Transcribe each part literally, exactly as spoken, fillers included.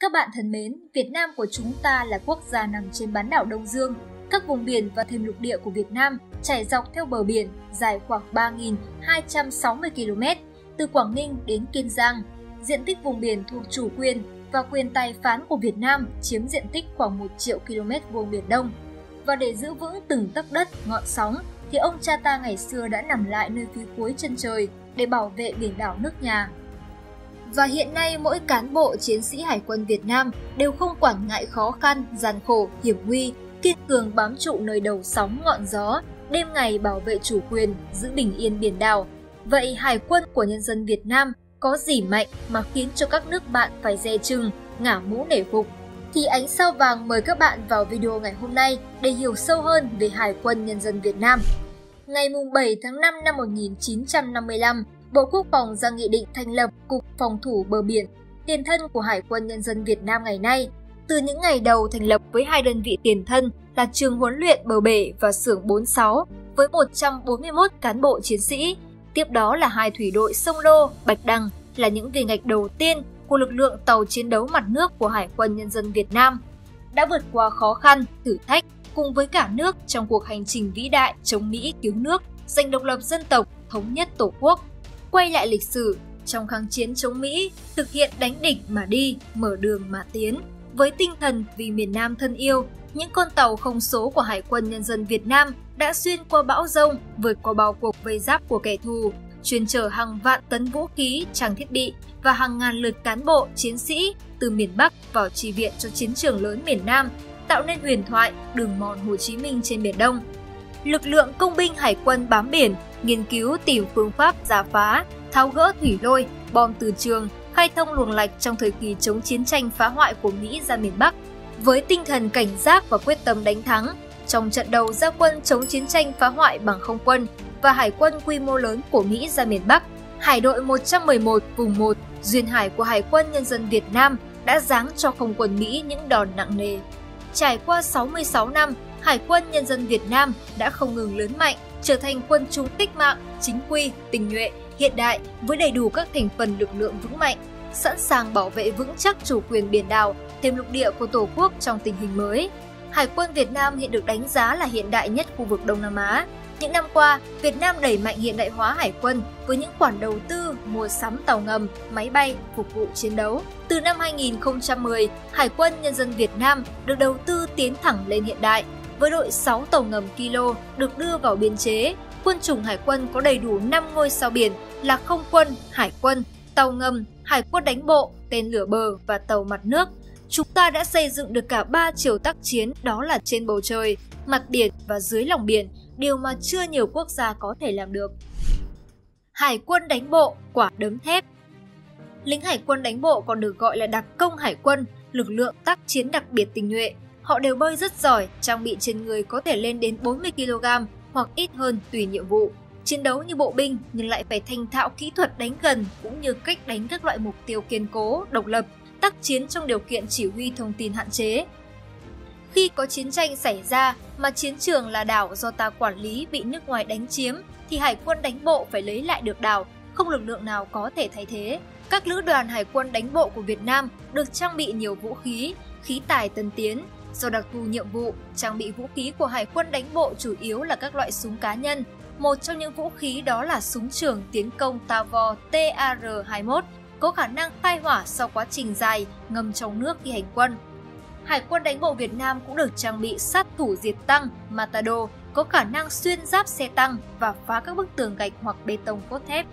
Các bạn thân mến, Việt Nam của chúng ta là quốc gia nằm trên bán đảo Đông Dương. Các vùng biển và thềm lục địa của Việt Nam trải dọc theo bờ biển dài khoảng ba nghìn hai trăm sáu mươi ki lô mét, từ Quảng Ninh đến Kiên Giang. Diện tích vùng biển thuộc chủ quyền và quyền tài phán của Việt Nam chiếm diện tích khoảng một triệu ki lô mét vuông biển Đông. Và để giữ vững từng tấc đất, ngọn sóng, thì ông cha ta ngày xưa đã nằm lại nơi phía cuối chân trời để bảo vệ biển đảo nước nhà. Và hiện nay mỗi cán bộ chiến sĩ Hải quân Việt Nam đều không quản ngại khó khăn, gian khổ, hiểm nguy, kiên cường bám trụ nơi đầu sóng ngọn gió, đêm ngày bảo vệ chủ quyền, giữ bình yên biển đảo. Vậy Hải quân của nhân dân Việt Nam có gì mạnh mà khiến cho các nước bạn phải dè chừng, ngả mũ nể phục? Thì Ánh Sao Vàng mời các bạn vào video ngày hôm nay để hiểu sâu hơn về Hải quân nhân dân Việt Nam. Ngày bảy tháng năm năm một nghìn chín trăm năm mươi lăm, Bộ Quốc phòng ra nghị định thành lập Cục Phòng thủ bờ biển, tiền thân của Hải quân nhân dân Việt Nam ngày nay. Từ những ngày đầu thành lập với hai đơn vị tiền thân là trường huấn luyện bờ bể và xưởng bốn mươi sáu với một trăm bốn mươi mốt cán bộ chiến sĩ, tiếp đó là hai thủy đội Sông Lô, Bạch Đằng là những viên gạch đầu tiên của lực lượng tàu chiến đấu mặt nước của Hải quân nhân dân Việt Nam, đã vượt qua khó khăn, thử thách cùng với cả nước trong cuộc hành trình vĩ đại chống Mỹ cứu nước, giành độc lập dân tộc, thống nhất Tổ quốc. Quay lại lịch sử, trong kháng chiến chống Mỹ, thực hiện đánh địch mà đi, mở đường mà tiến. Với tinh thần vì miền Nam thân yêu, những con tàu không số của Hải quân nhân dân Việt Nam đã xuyên qua bão giông, vượt qua bao cuộc vây giáp của kẻ thù, chuyên chở hàng vạn tấn vũ khí, trang thiết bị và hàng ngàn lượt cán bộ, chiến sĩ từ miền Bắc vào chi viện cho chiến trường lớn miền Nam, tạo nên huyền thoại đường mòn Hồ Chí Minh trên Biển Đông. Lực lượng công binh Hải quân bám biển, nghiên cứu tìm phương pháp rà phá, tháo gỡ thủy lôi, bom từ trường, khai thông luồng lạch trong thời kỳ chống chiến tranh phá hoại của Mỹ ra miền Bắc. Với tinh thần cảnh giác và quyết tâm đánh thắng, trong trận đầu ra quân chống chiến tranh phá hoại bằng không quân và hải quân quy mô lớn của Mỹ ra miền Bắc, Hải đội một trăm mười một vùng một, duyên hải của Hải quân nhân dân Việt Nam đã giáng cho không quân Mỹ những đòn nặng nề. Trải qua sáu mươi sáu năm, Hải quân nhân dân Việt Nam đã không ngừng lớn mạnh, trở thành quân chúng cách mạng, chính quy, tinh nhuệ, hiện đại với đầy đủ các thành phần lực lượng vững mạnh, sẵn sàng bảo vệ vững chắc chủ quyền biển đảo, thềm lục địa của Tổ quốc trong tình hình mới. Hải quân Việt Nam hiện được đánh giá là hiện đại nhất khu vực Đông Nam Á. Những năm qua, Việt Nam đẩy mạnh hiện đại hóa hải quân với những khoản đầu tư mua sắm tàu ngầm, máy bay phục vụ chiến đấu. Từ năm hai nghìn không trăm mười, Hải quân nhân dân Việt Nam được đầu tư tiến thẳng lên hiện đại. Với đội sáu tàu ngầm Kilo được đưa vào biên chế, quân chủng hải quân có đầy đủ năm ngôi sao biển là không quân, hải quân, tàu ngầm, hải quân đánh bộ, tên lửa bờ và tàu mặt nước. Chúng ta đã xây dựng được cả ba chiều tác chiến, đó là trên bầu trời, mặt biển và dưới lòng biển, điều mà chưa nhiều quốc gia có thể làm được. Hải quân đánh bộ, quả đấm thép. Lính hải quân đánh bộ còn được gọi là đặc công hải quân, lực lượng tác chiến đặc biệt tinh nhuệ. Họ đều bơi rất giỏi, trang bị trên người có thể lên đến bốn mươi ki lô gam hoặc ít hơn tùy nhiệm vụ. Chiến đấu như bộ binh nhưng lại phải thành thạo kỹ thuật đánh gần cũng như cách đánh các loại mục tiêu kiên cố, độc lập, tác chiến trong điều kiện chỉ huy thông tin hạn chế. Khi có chiến tranh xảy ra mà chiến trường là đảo do ta quản lý bị nước ngoài đánh chiếm thì Hải quân đánh bộ phải lấy lại được đảo, không lực lượng nào có thể thay thế. Các lữ đoàn Hải quân đánh bộ của Việt Nam được trang bị nhiều vũ khí, khí tài tân tiến. Do đặc thù nhiệm vụ, trang bị vũ khí của Hải quân đánh bộ chủ yếu là các loại súng cá nhân. Một trong những vũ khí đó là súng trường tiến công Tavor T A R hai mươi mốt, có khả năng khai hỏa sau quá trình dài ngâm trong nước khi hành quân. Hải quân đánh bộ Việt Nam cũng được trang bị sát thủ diệt tăng Matador, có khả năng xuyên giáp xe tăng và phá các bức tường gạch hoặc bê tông cốt thép.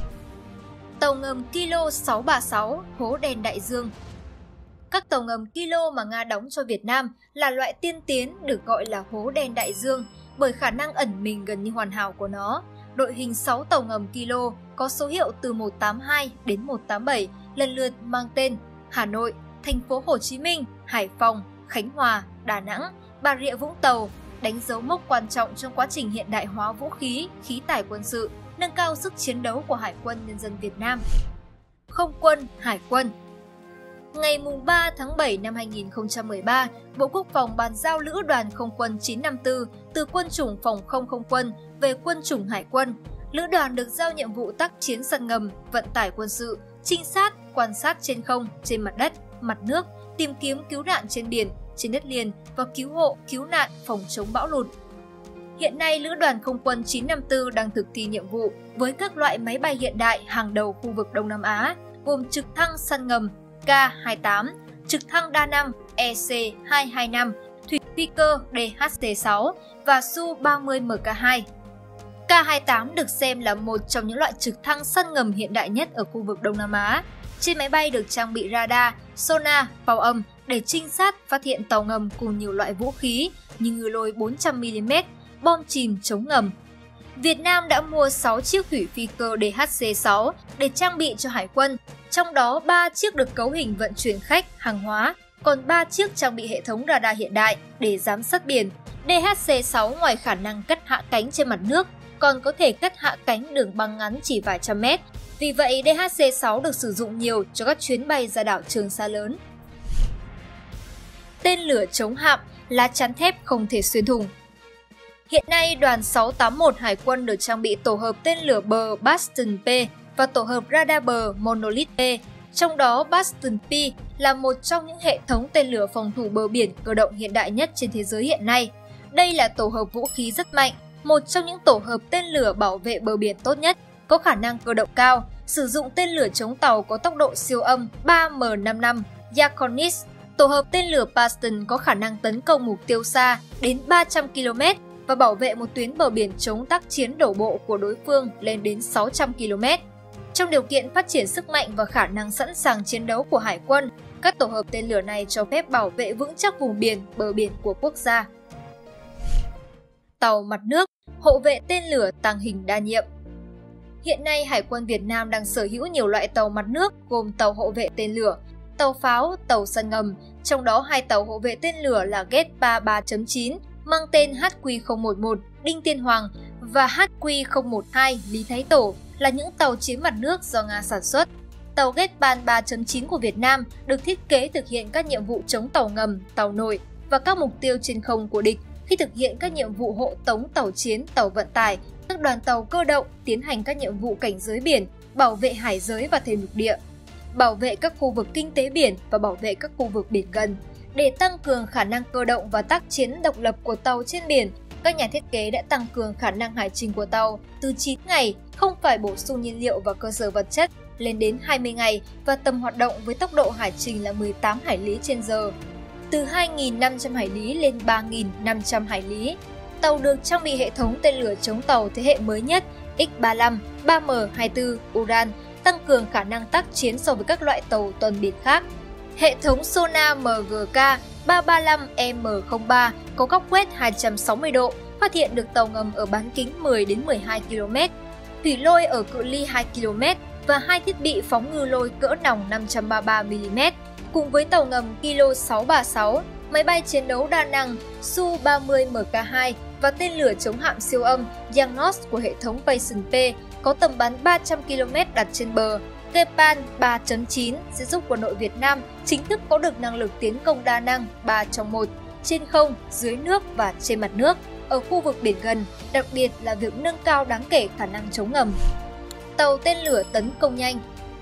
Tàu ngầm Kilo sáu ba sáu, hố đen đại dương. Các tàu ngầm Kilo mà Nga đóng cho Việt Nam là loại tiên tiến được gọi là hố đen đại dương bởi khả năng ẩn mình gần như hoàn hảo của nó. Đội hình sáu tàu ngầm Kilo có số hiệu từ một tám hai đến một tám bảy, lần lượt mang tên Hà Nội, Thành phố Hồ Chí Minh, Hải Phòng, Khánh Hòa, Đà Nẵng, Bà Rịa Vũng Tàu, đánh dấu mốc quan trọng trong quá trình hiện đại hóa vũ khí, khí tài quân sự, nâng cao sức chiến đấu của Hải quân nhân dân Việt Nam. Không quân, Hải quân. Ngày ba tháng bảy năm hai nghìn không trăm mười ba, Bộ Quốc phòng bàn giao Lữ đoàn Không quân chín năm tư từ quân chủng phòng không không quân về quân chủng Hải quân. Lữ đoàn được giao nhiệm vụ tác chiến săn ngầm, vận tải quân sự, trinh sát, quan sát trên không, trên mặt đất. mặt nước, tìm kiếm cứu nạn trên biển, trên đất liền và cứu hộ, cứu nạn, phòng chống bão lụt. Hiện nay, Lữ đoàn Không quân chín năm tư đang thực thi nhiệm vụ với các loại máy bay hiện đại hàng đầu khu vực Đông Nam Á, gồm trực thăng săn ngầm K hai mươi tám, trực thăng đa năng E C hai hai năm, thủy phi cơ D H C sáu và Su ba mươi M K hai. K hai mươi tám được xem là một trong những loại trực thăng săn ngầm hiện đại nhất ở khu vực Đông Nam Á. Trên máy bay được trang bị radar, sonar, pháo âm để trinh sát phát hiện tàu ngầm cùng nhiều loại vũ khí như ngư lôi bốn trăm mi li mét, bom chìm chống ngầm. Việt Nam đã mua sáu chiếc thủy phi cơ D H C sáu để trang bị cho Hải quân, trong đó ba chiếc được cấu hình vận chuyển khách, hàng hóa, còn ba chiếc trang bị hệ thống radar hiện đại để giám sát biển. D H C sáu ngoài khả năng cất hạ cánh trên mặt nước, còn có thể cất hạ cánh đường băng ngắn chỉ vài trăm mét. Vì vậy, D H C sáu được sử dụng nhiều cho các chuyến bay ra đảo Trường Sa lớn. Tên lửa chống hạm, lá chắn thép không thể xuyên thủng. Hiện nay, đoàn sáu tám mốt Hải quân được trang bị tổ hợp tên lửa bờ Bastion P và tổ hợp radar bờ Monolith P. Trong đó, Bastion P là một trong những hệ thống tên lửa phòng thủ bờ biển cơ động hiện đại nhất trên thế giới hiện nay. Đây là tổ hợp vũ khí rất mạnh, một trong những tổ hợp tên lửa bảo vệ bờ biển tốt nhất, có khả năng cơ động cao, sử dụng tên lửa chống tàu có tốc độ siêu âm ba M năm mươi lăm Yakonis. Tổ hợp tên lửa Bastion có khả năng tấn công mục tiêu xa đến ba trăm ki lô mét và bảo vệ một tuyến bờ biển chống tác chiến đổ bộ của đối phương lên đến sáu trăm ki lô mét. Trong điều kiện phát triển sức mạnh và khả năng sẵn sàng chiến đấu của Hải quân, các tổ hợp tên lửa này cho phép bảo vệ vững chắc vùng biển, bờ biển của quốc gia. Tàu mặt nước, hộ vệ tên lửa tàng hình đa nhiệm. Hiện nay, Hải quân Việt Nam đang sở hữu nhiều loại tàu mặt nước gồm tàu hộ vệ tên lửa, tàu pháo, tàu săn ngầm, trong đó hai tàu hộ vệ tên lửa là Getpa ba chấm chín mang tên H Q không một một Đinh Tiên Hoàng và H Q không một hai Lý Thái Tổ là những tàu chiến mặt nước do Nga sản xuất. Tàu Getpan ba chấm chín của Việt Nam được thiết kế thực hiện các nhiệm vụ chống tàu ngầm, tàu nổi và các mục tiêu trên không của địch khi thực hiện các nhiệm vụ hộ tống tàu chiến, tàu vận tải, các đoàn tàu cơ động tiến hành các nhiệm vụ cảnh giới biển, bảo vệ hải giới và thềm lục địa, bảo vệ các khu vực kinh tế biển và bảo vệ các khu vực biển gần. Để tăng cường khả năng cơ động và tác chiến độc lập của tàu trên biển, các nhà thiết kế đã tăng cường khả năng hải trình của tàu từ chín ngày, không phải bổ sung nhiên liệu và cơ sở vật chất, lên đến hai mươi ngày và tầm hoạt động với tốc độ hải trình là mười tám hải lý trên giờ, từ hai nghìn năm trăm hải lý lên ba nghìn năm trăm hải lý. Tàu được trang bị hệ thống tên lửa chống tàu thế hệ mới nhất X ba mươi lăm, ba M hai mươi tư Uran, tăng cường khả năng tác chiến so với các loại tàu tuần biển khác. Hệ thống sonar M G K ba ba lăm E M không ba có góc quét hai trăm sáu mươi độ, phát hiện được tàu ngầm ở bán kính mười đến mười hai ki lô mét, thủy lôi ở cự ly hai ki lô mét và hai thiết bị phóng ngư lôi cỡ nòng năm trăm ba mươi ba mi li mét. Cùng với tàu ngầm Kilo sáu ba sáu, máy bay chiến đấu đa năng Su ba mươi M K hai và tên lửa chống hạm siêu âm Yangnos của hệ thống Passion P có tầm bắn ba trăm ki lô mét đặt trên bờ. Getpan ba chấm chín sẽ giúp quân đội Việt Nam chính thức có được năng lực tiến công đa năng ba trong một, trên không, dưới nước và trên mặt nước, ở khu vực biển gần, đặc biệt là việc nâng cao đáng kể khả năng chống ngầm. Tàu tên lửa tấn công nhanh.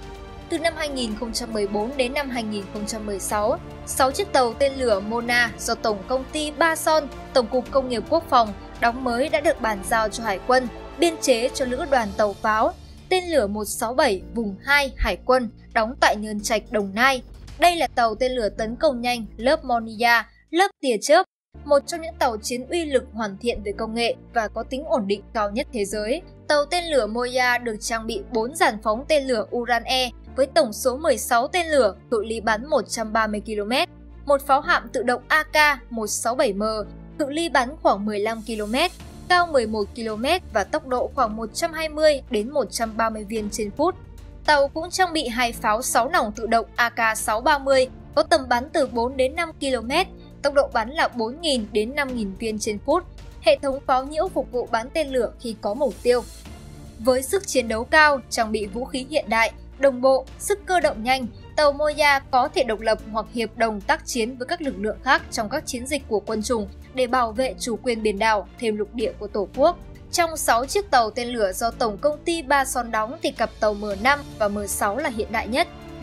Từ năm hai nghìn không trăm mười bốn đến năm hai nghìn không trăm mười sáu, sáu chiếc tàu tên lửa Mona do Tổng công ty Ba Son, Tổng cục Công nghiệp Quốc phòng đóng mới đã được bàn giao cho Hải quân, biên chế cho Lữ đoàn tàu pháo tên lửa một sáu bảy vùng hai Hải quân đóng tại Nhơn Trạch, Đồng Nai. Đây là tàu tên lửa tấn công nhanh lớp Monia, lớp tia chớp, một trong những tàu chiến uy lực hoàn thiện về công nghệ và có tính ổn định cao nhất thế giới. Tàu tên lửa Moya được trang bị bốn dàn phóng tên lửa Uran-E với tổng số mười sáu tên lửa, cự ly bắn một trăm ba mươi ki lô mét, một pháo hạm tự động A K một sáu bảy M, cự ly bắn khoảng mười lăm ki lô mét, cao mười một ki lô mét và tốc độ khoảng một trăm hai mươi đến một trăm ba mươi viên trên phút. Tàu cũng trang bị hai pháo sáu nòng tự động A K sáu ba mươi có tầm bắn từ bốn đến năm ki lô mét, tốc độ bắn là bốn nghìn đến năm nghìn viên trên phút. Hệ thống pháo nhiễu phục vụ bắn tên lửa khi có mục tiêu. Với sức chiến đấu cao, trang bị vũ khí hiện đại, đồng bộ, sức cơ động nhanh, tàu Moya có thể độc lập hoặc hiệp đồng tác chiến với các lực lượng khác trong các chiến dịch của quân chủng để bảo vệ chủ quyền biển đảo, thềm lục địa của Tổ quốc. Trong sáu chiếc tàu tên lửa do Tổng công ty Ba Son đóng thì cặp tàu M năm và M sáu là hiện đại nhất,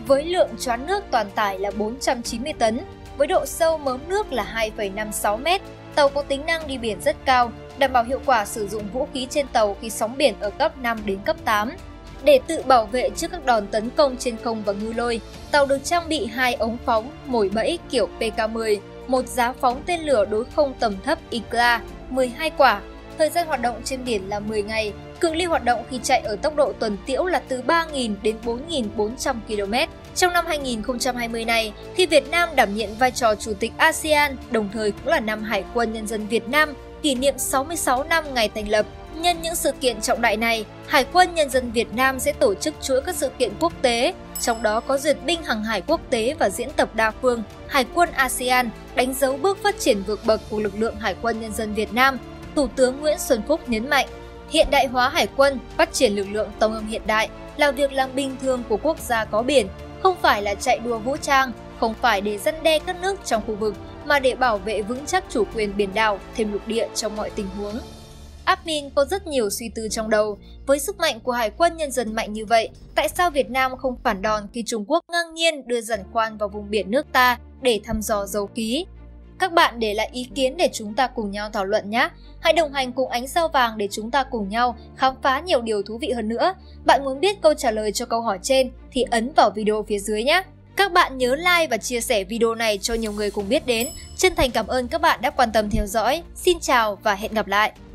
với lượng choán nước toàn tải là bốn trăm chín mươi tấn, với độ sâu mớm nước là hai phẩy năm sáu mét. Tàu có tính năng đi biển rất cao, đảm bảo hiệu quả sử dụng vũ khí trên tàu khi sóng biển ở cấp năm đến cấp tám. Để tự bảo vệ trước các đòn tấn công trên không và ngư lôi, tàu được trang bị hai ống phóng, mồi bẫy kiểu P K mười, một giá phóng tên lửa đối không tầm thấp I C L A mười hai quả. Thời gian hoạt động trên biển là mười ngày, cự ly hoạt động khi chạy ở tốc độ tuần tiễu là từ ba nghìn đến bốn nghìn bốn trăm ki lô mét. Trong năm hai nghìn không trăm hai mươi này, khi Việt Nam đảm nhiệm vai trò Chủ tịch a sê an, đồng thời cũng là năm Hải quân Nhân dân Việt Nam kỷ niệm sáu mươi sáu năm ngày thành lập. Nhân những sự kiện trọng đại này, Hải quân Nhân dân Việt Nam sẽ tổ chức chuỗi các sự kiện quốc tế, trong đó có duyệt binh hàng hải quốc tế và diễn tập đa phương Hải quân a sê an, đánh dấu bước phát triển vượt bậc của lực lượng Hải quân Nhân dân Việt Nam. Thủ tướng Nguyễn Xuân Phúc nhấn mạnh, hiện đại hóa hải quân, phát triển lực lượng tàu ngầm hiện đại là việc làm bình thường của quốc gia có biển, không phải là chạy đua vũ trang, không phải để răn đe các nước trong khu vực, mà để bảo vệ vững chắc chủ quyền biển đảo, thêm lục địa trong mọi tình huống. Admin có rất nhiều suy tư trong đầu, với sức mạnh của Hải quân Nhân dân mạnh như vậy, tại sao Việt Nam không phản đòn khi Trung Quốc ngang nhiên đưa giàn khoan vào vùng biển nước ta để thăm dò dầu khí? Các bạn để lại ý kiến để chúng ta cùng nhau thảo luận nhé! Hãy đồng hành cùng Ánh Sao Vàng để chúng ta cùng nhau khám phá nhiều điều thú vị hơn nữa. Bạn muốn biết câu trả lời cho câu hỏi trên thì ấn vào video phía dưới nhé! Các bạn nhớ like và chia sẻ video này cho nhiều người cùng biết đến. Chân thành cảm ơn các bạn đã quan tâm theo dõi. Xin chào và hẹn gặp lại!